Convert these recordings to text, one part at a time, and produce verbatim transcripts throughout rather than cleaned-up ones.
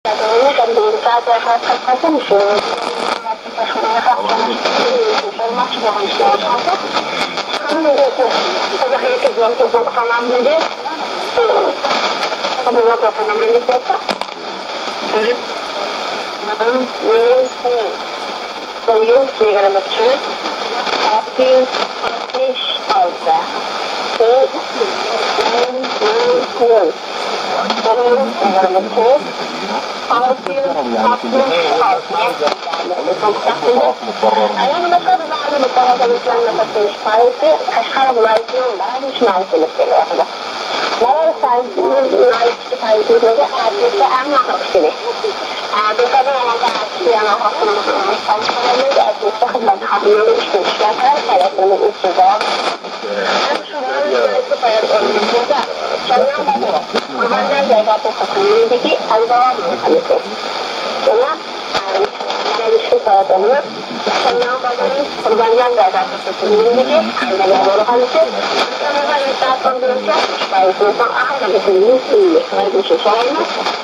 ini kan di saat saya katakan sih informasi yang saya dapat kan itu ada itu yang kita pernah beli kamu apa pernah beli apa Sayın sigaramızı hafif hafif aldı. Sayın sigaramızı Sayın sigaramızı hafif hafif aldı. أنا بفكر بعد بطلب الإسلام نفتش فايتي أشخاص رايتين بعد مش معرفة الواحدة. لا ساينس رايت فايتي ده عادي أنا أقصده. بفكر أنا قاعد أنا أقصد أنا أستخدم حبل الاستشفاء ثلاثة من الاستجابة. أنا شو بعمل استفاد من الموضوع. شنو بعمل؟ وهذا جايبات التقنية دي أيضا مختلفة. تمام؟ الاستفادة منه. شنو بعمل؟ perbankan data tersebut ada yang hasil karena kita kontrolnya baik tentang akan ada solusi baik sesuatu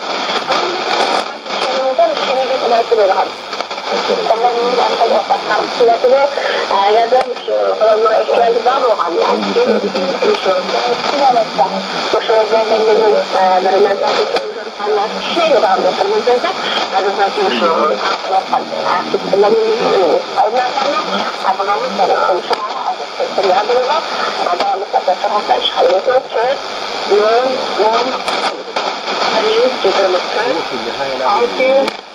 itu sini kita baca berapa kalau ini akan dapat hasil itu ada kalau mau ikhlas baru kan itu itu tidak ada masalah dengan bermata Allah sih baru terbentuk ada satu soal apa sebelum ini karena apa namanya ada terlihat juga ada ada terasa hal itu yang yang hari juga makan